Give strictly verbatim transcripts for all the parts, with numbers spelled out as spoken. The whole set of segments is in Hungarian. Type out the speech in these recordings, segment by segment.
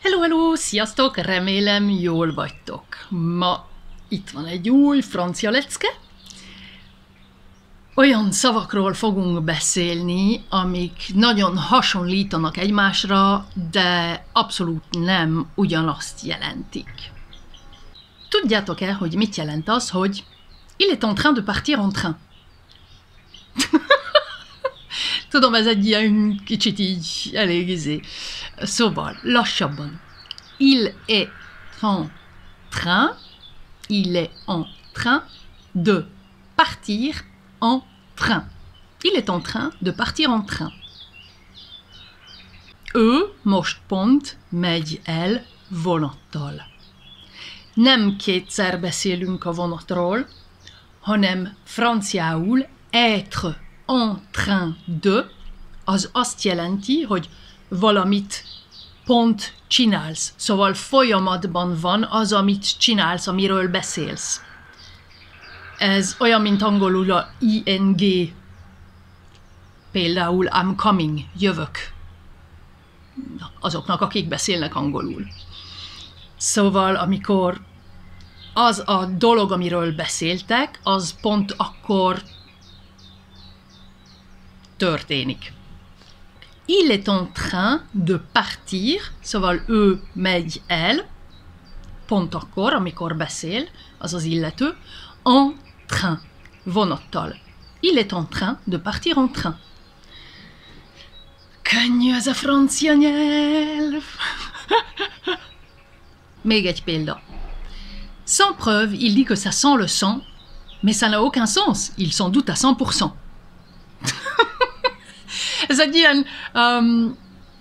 Hello, hello, sziasztok, remélem jól vagytok. Ma itt van egy új francia lecke. Olyan szavakról fogunk beszélni, amik nagyon hasonlítanak egymásra, de abszolút nem ugyanazt jelentik. Tudjátok-e, hogy mit jelent az, hogy il est en train de partir en train? Tudom, ez egy ilyen kicsit így elég izé. Szóval, lassabban. Il est en train, il est en train de partir en train. Il est en train de partir en train. Ő most pont megy el vonattal. Nem kétszer beszélünk a vonatról, hanem franciául être en train de, az azt jelenti, hogy valamit pont csinálsz. Szóval folyamatban van az, amit csinálsz, amiről beszélsz. Ez olyan, mint angolul a ing. Például I'm coming, jövök. Azoknak, akik beszélnek angolul. Szóval, amikor az a dolog, amiről beszéltek, az pont akkor történik. Il est en train de partir, szóval ő megy el, pont akkor, amikor beszél, az az illető, en train, vonattal. Il est en train de partir en train. Könnyű ez a francia nyelv! Még egy példa. Sans preuve, il dit que ça sent le sang, mais ça n'a aucun sens, il s'en doute à cent pour cent. Ez egy ilyen... Um,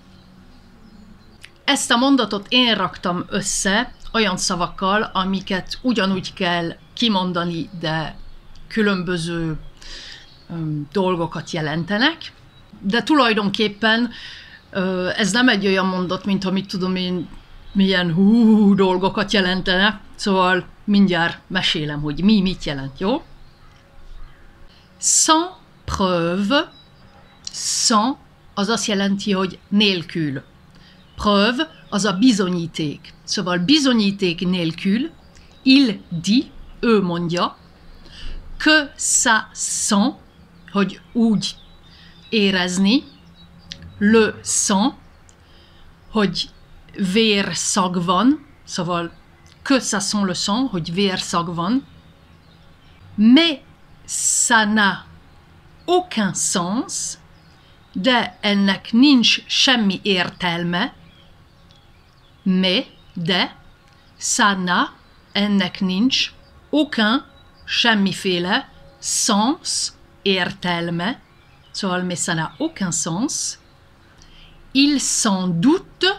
ezt a mondatot én raktam össze olyan szavakkal, amiket ugyanúgy kell kimondani, de különböző um, dolgokat jelentenek. De tulajdonképpen uh, ez nem egy olyan mondat, mint amit tudom én, milyen hú dolgokat jelentene. Szóval mindjárt mesélem, hogy mi mit jelent, jó? Sans preuve, sans az azt jelenti, hogy nélkül. Preuve az a bizonyíték. Szóval bizonyíték nélkül, il dit, ő mondja, que ça sent, hogy úgy érezni, le sang, hogy vérszag van, szóval que ça sent le sang, hogy vérszag van, mais ça n'a aucun sens, de ennek nincs semmi értelme, mais, de, ça n'a, ennek nincs, aucun, semmiféle, sens, értelme, szóval, mais ça n'a aucun sens, il s'en doute,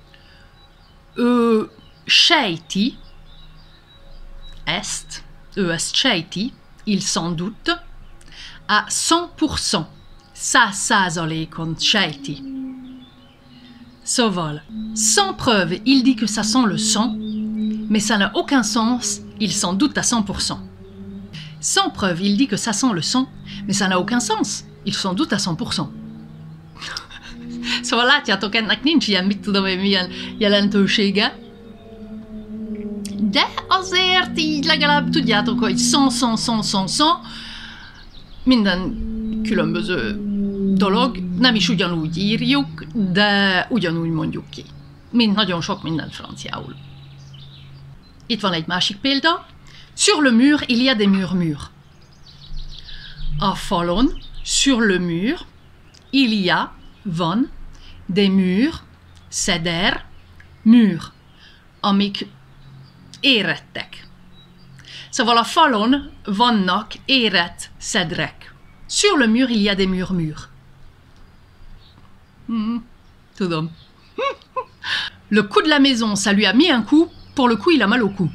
ő sejti, ezt, ő ezt sejti, il s'en doute, à cent pour cent, száz százalékon sejti. Szóval, sans preuve, il dit que ça sent le sang, mais ça n'a aucun sens, il s'en doute à cent pour cent. Sans preuve, il dit que ça sent le sang, mais ça n'a aucun sens, il s'en doute à cent pour cent. Szóval látjátok, ennek nincs ilyen, mit tudom én, milyen jelentősége, de azért így legalább tudjátok, hogy sans, sans, sans, sans, sans, minden különböző dolog, nem is ugyanúgy írjuk, de ugyanúgy mondjuk ki. Mint nagyon sok minden franciául. Itt van egy másik példa. Sur le mur, il y a des murmures. A falon, sur le mur, il y a, van, des murs, szeder, mur, amik érettek. Szóval a falon vannak érett szedrek. Sur le mur, il y a des murmures. Hmm, tudom. Le coup de la maison, ça lui a mis un coup, pour le coup, il a mal au cou.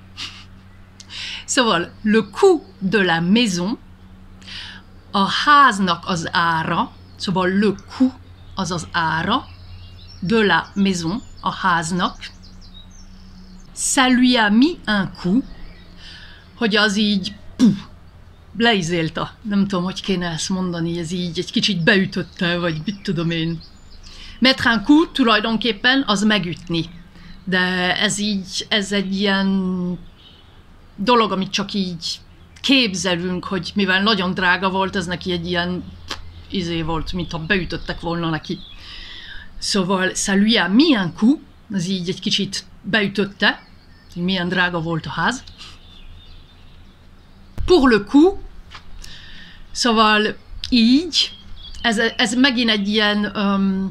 Szóval, le coût de la maison, a háznak az ára, szóval le coût az az ára, de la maison, a háznak, ça lui a mis un coup, hogy az így puh, leizélta. Nem tudom, hogy kéne ezt mondani, ez így egy kicsit beütötte, vagy mit tudom én. Mettre un coup tulajdonképpen az megütni. De ez így, ez egy ilyen dolog, amit csak így képzelünk, hogy mivel nagyon drága volt, ez neki egy ilyen izé volt, mintha beütöttek volna neki. Szóval, ça lui a mis un coup, az így egy kicsit beütötte, hogy milyen drága volt a ház. Pour le coup, szóval így, ez, ez megint egy ilyen, um,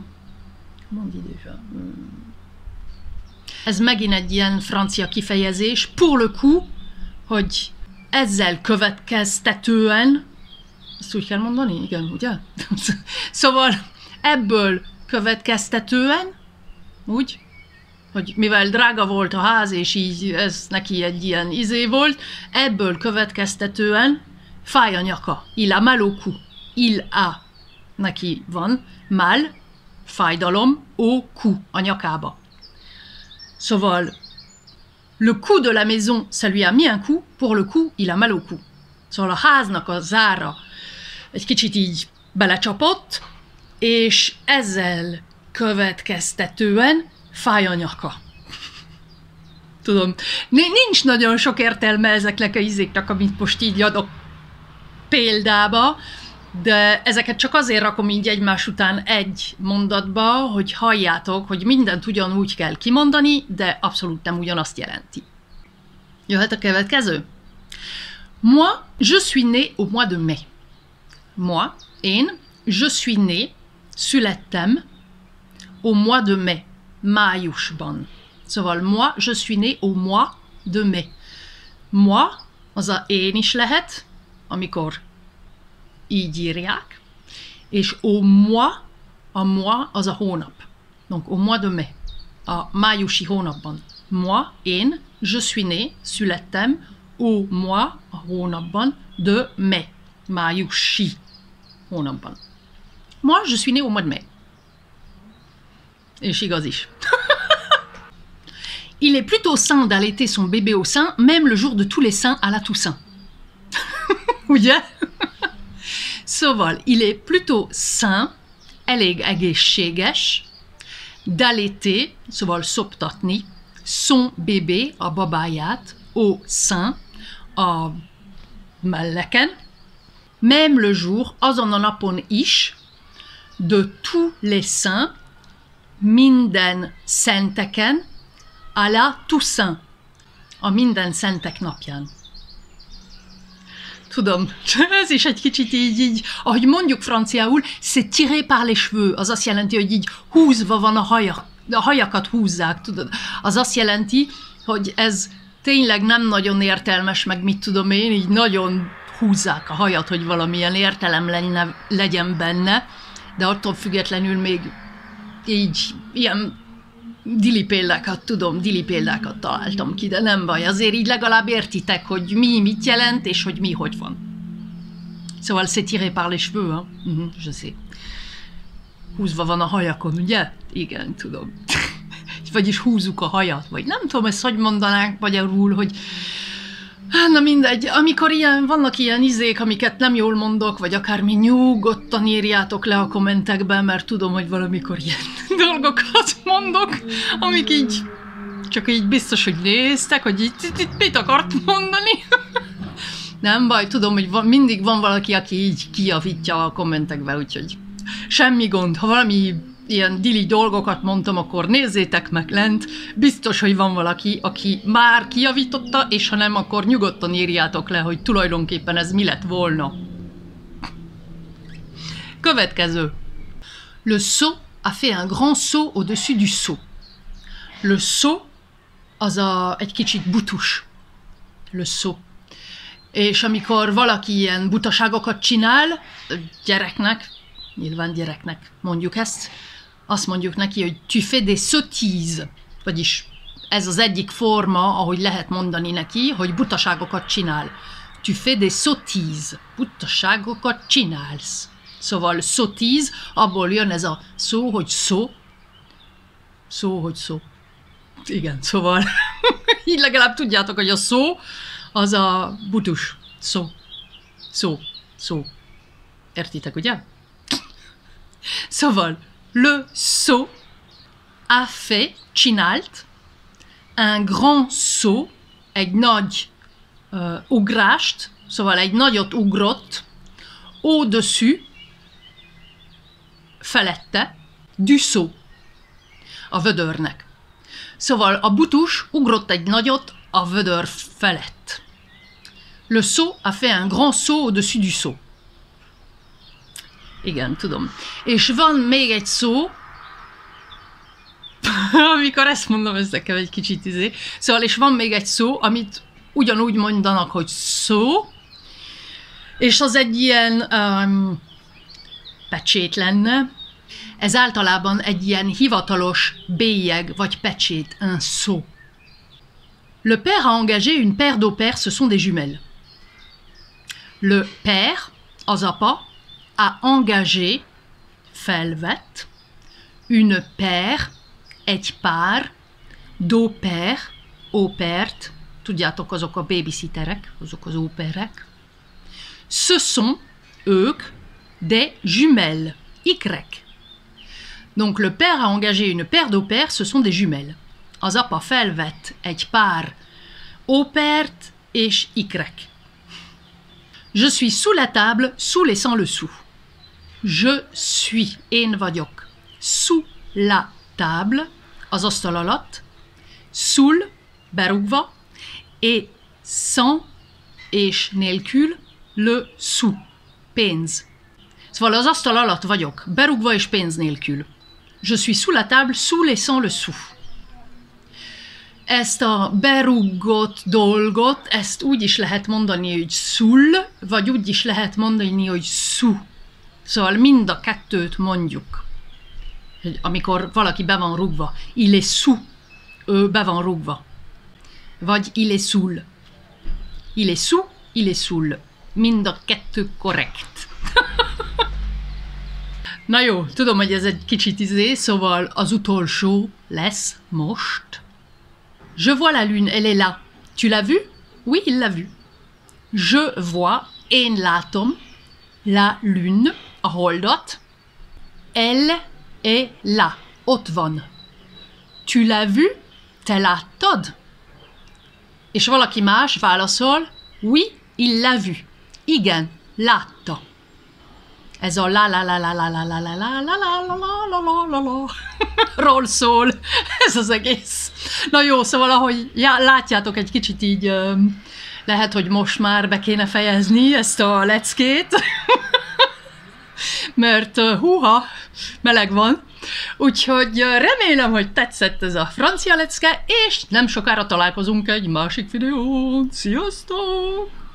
ez megint egy ilyen francia kifejezés, pour le coup, hogy ezzel következtetően, ezt úgy kell mondani? Igen, ugye? Szóval ebből következtetően, úgy, hogy mivel drága volt a ház, és így ez neki egy ilyen izé volt, ebből következtetően fáj a nyaka. Il a mal au cou. Il a. Neki van. Mal, fájdalom, au cou, a nyakába. Szóval, le cou de la maison, ça lui a mis un coup, pour le coup, il a mal au cou. Szóval a háznak a zára egy kicsit így belecsapott, és ezzel következtetően fáj a nyaka. Tudom, nincs nagyon sok értelme ezeknek a izéknek, amit most így adok példába, de ezeket csak azért rakom így egymás után egy mondatba, hogy halljátok, hogy mindent ugyanúgy kell kimondani, de abszolút nem ugyanazt jelenti. Jöhet a következő? Moi, je suis né au mois de mai. Moi, én, je suis né, születtem au mois de mai, májusban. Szóval moi, je suis né au mois de mai. Moi, az a én is lehet, amikor így írják, és au mois, a mois az a hónap. Donc au mois de mai, a májusi hónapban. Moi, én, je suis né, születtem au mois, a hónapban, de mai, májusi hónapban. Moi, je suis né au mois de mai. És igaz is. Il est plutôt sain d'allaiter son bébé au sein, même le jour de tous les saints à la Toussaint. Ugye? Szóval, il est plutôt sain, elég egészséges, d'allaiter, szóval szoptatni, son bébé, a babáját, au sein, a melleken, même le jour, azon a napon is, de tous les saints, minden szenteken, à la Toussaint, a minden szentek napján. Tudom, ez is egy kicsit így, így, ahogy mondjuk franciául, c'est tiré par les cheveux, az azt jelenti, hogy így húzva van a hajak, a hajakat húzzák, tudod. Az azt jelenti, hogy ez tényleg nem nagyon értelmes, meg mit tudom én, így nagyon húzzák a hajat, hogy valamilyen értelem lenne, legyen benne, de attól függetlenül még így ilyen dili példákat tudom, dili példákat találtam ki, de nem baj, azért így legalább értitek, hogy mi mit jelent, és hogy mi hogy van. Szóval c'est tiré par les cheveux, hein? Uh-huh, je sais. Húzva van a hajakon, ugye? Igen, tudom. Vagyis húzzuk a hajat, vagy nem tudom, ezt hogy mondanánk magyarul, hogy na mindegy, amikor ilyen, vannak ilyen izék, amiket nem jól mondok, vagy akármi, nyugodtan írjátok le a kommentekben, mert tudom, hogy valamikor ilyen dolgokat mondok, amik így, csak így biztos, hogy néztek, hogy így mit akart mondani. Nem baj, tudom, hogy van, mindig van valaki, aki így kijavítja a kommentekbe, úgyhogy semmi gond. Ha valami ilyen dili dolgokat mondtam, akkor nézzétek meg lent. Biztos, hogy van valaki, aki már kijavította, és ha nem, akkor nyugodtan írjátok le, hogy tulajdonképpen ez mi lett volna. Következő. Le seau a fait un grand saut au-dessus du seau. Le seau az a, egy kicsit butus. Le seau. És amikor valaki ilyen butaságokat csinál, gyereknek, nyilván gyereknek mondjuk ezt, azt mondjuk neki, hogy tu fais des sottises, vagyis ez az egyik forma, ahogy lehet mondani neki, hogy butaságokat csinál. Tu fais des sottises, butaságokat csinálsz. Szóval sottise, abból jön ez a szó, hogy szó. Szó, hogy szó. Igen, szóval így legalább tudjátok, hogy a szó az a butus. Szó. Szó. Szó. Értitek, ugye? Szóval, Le saut a fait, csinált, un grand saut, egy nagy uh, ugrást, szóval egy nagyot ugrott, au-dessus, felette, du saut, a vödörnek. Szóval a butus ugrott egy nagyot a vödör felett. Le saut a fait un grand saut au-dessus du saut. Igen, tudom. És van még egy szó, amikor ezt mondom, ez nekem egy kicsit izé. Szóval, és van még egy szó, amit ugyanúgy mondanak, hogy szó, és az egy ilyen um, pecsét lenne. Ez általában egy ilyen hivatalos bélyeg vagy pecsét, un sceau. Le père a engagé une paire d'au pair, ce sont des jumelles. Le père, az apa, a engagé, felvett, une paire, egy pár, d'au pair, au pairt, tudjátok, azok a babysitterek, azok az au pairek. Ce sont, ők, des jumelles, ikrek. Donc le père a engagé une paire d'au pair, ce sont des jumelles. Az apa felvett egy pár au pairt és ikrek. Je suis sous la table, sous laissant le sou. Je suis, én vagyok, sous la table, az asztal alatt, sous, berúgva, et sans, és nélkül, le sou, pénz. Szóval az asztal alatt vagyok, berúgva és pénz nélkül. Je suis sous la table, sous laissant le sou. Ezt a berúgott dolgot, ezt úgy is lehet mondani, hogy sul, vagy úgy is lehet mondani, hogy sous. Szóval mind a kettőt mondjuk. Amikor valaki be van rúgva. Il est sous. Ő be van rúgva. Vagy il est soul. Il est sous, il est soul. Mind a kettő korrekt. Na jó, tudom, hogy ez egy kicsit izé, szóval az utolsó lesz most. Je vois la lune, elle est là. Tu l'as vue? Oui, il l'a vue. Je vois, én látom, la lune, a holdat. Elle est là, ott van. Tu l'as vue? Te láttad? És valaki más válaszol, oui, il l'a vue. Igen, látta. Ez a la la la la la la la la la la la la la la la ról szól ez az egész. Na jó, szóval ahogy já, látjátok, egy kicsit így lehet, hogy most már be kéne fejezni ezt a leckét, mert húha, meleg van. Úgyhogy remélem, hogy tetszett ez a francia lecke, és nem sokára találkozunk egy másik videón. Sziasztok!